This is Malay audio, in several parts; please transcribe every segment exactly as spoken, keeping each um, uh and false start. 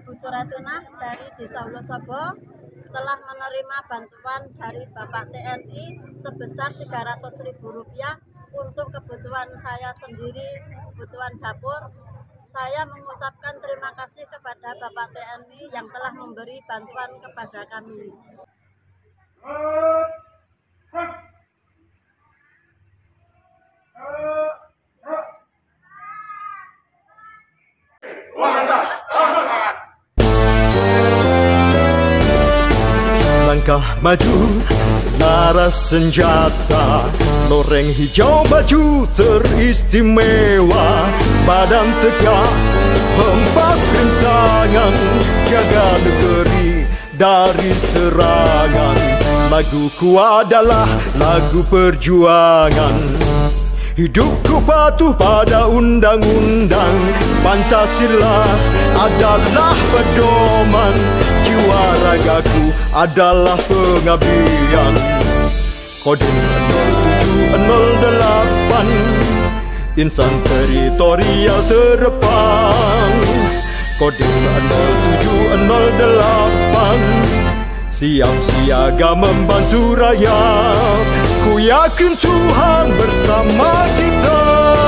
Ibu Suratunah dari Desa Ulosobo telah menerima bantuan dari Bapak T N I sebesar tiga ratus ribu rupiah untuk kebutuhan saya sendiri, kebutuhan dapur. Saya mengucapkan terima kasih kepada Bapak T N I yang telah memberi bantuan kepada kami. Langkah maju, laras senjata, loreng hijau baju teristimewa, badan tegak, hempas rintangan, jaga negeri dari serangan. Laguku adalah lagu perjuangan. Hidupku patuh pada undang-undang, Pancasila adalah pedoman, jiwa ragaku adalah pengabdian. Kode nol tujuh nol delapan, insan teritorial terdepan. Kode nol tujuh nol delapan, siap siaga membantu rakyat. Ku yakin Tuhan bersama kita.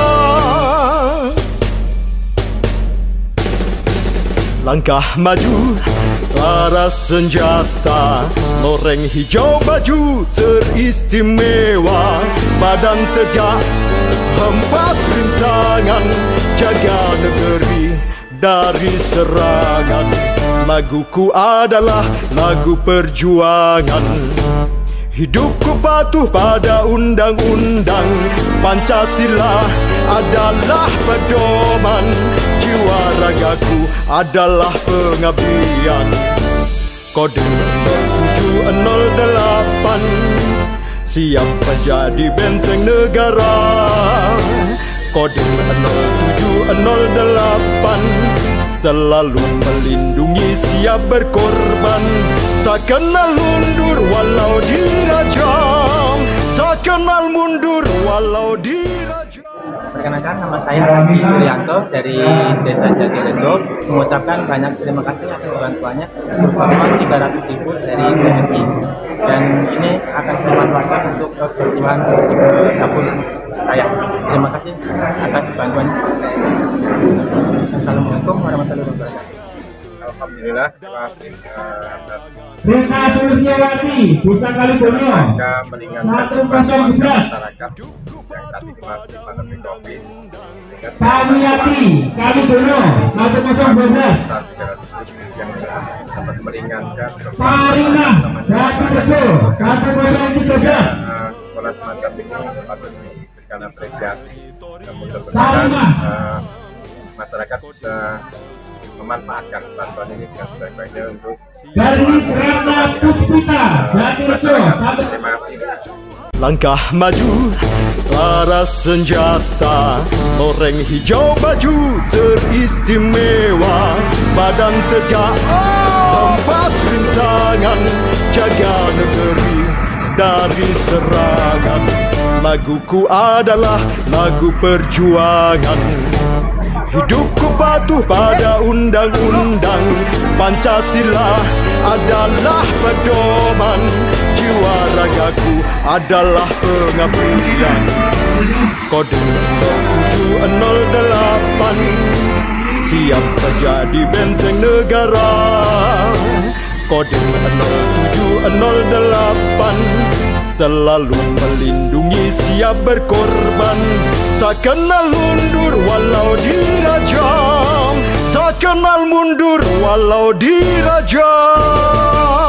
Langkah maju, laras senjata, loreng hijau baju teristimewa, badan tegak, hempas rintangan, jaga negeri dari serangan. Laguku adalah lagu perjuangan. Hidupku patuh pada undang-undang, Pancasila adalah pedoman, jiwa ragaku adalah pengabdian. Kode nol tujuh nol delapan, siap menjadi benteng negara. Kode nol tujuh nol delapan, selalu melindungi, siap berkorban. Tak kenal mundur walau dirajam, tak kenal mundur walau dirajam. Perkenalkan, nama saya Abi Suryanto dari Desa Jatirejo, mengucapkan banyak terima kasih atas bantuannya berupa uang tiga ratus ribu dari T N I, dan ini akan saya manfaatkan untuk kebutuhan dapur saya. Terima kasih atas bantuannya. Assalamualaikum warahmatullahi wabarakatuh. Alhamdulillah, terima kasih atas Desa Sulistiawati, Desa Kalidono, rangka meringankan beban masyarakat yang saat ini masih pandemi Covid. Kamiyati, Kalidono, satu nol dua belas, tiga ratus ribu yang dapat meringankan Parimah, Jatirejo, satu nol tiga belas, sekolah semacam ini patut diberikan apresiasi. Dan mudah-mudahan uh, masyarakat bisa memanfaatkan bantuan ini dengan sebaik-baiknya untuk Garis Ratna Puspita, Jatirejo, satu. Terima kasih. Langkah maju, laras senjata, loreng hijau baju teristimewa, badan tegak, hempas rintangan, jaga negeri dari serangan. Laguku adalah lagu perjuangan. Hidupku patuh pada undang-undang, Pancasila adalah pedoman, jiwa ragaku adalah pengabdian. Kode nol tujuh nol delapan, siap menjadi benteng negara. Kode nol tujuh nol delapan, selalu melindungi, siap berkorban. Tak kenal mundur walau dirajam, tak kenal mundur walau dirajam.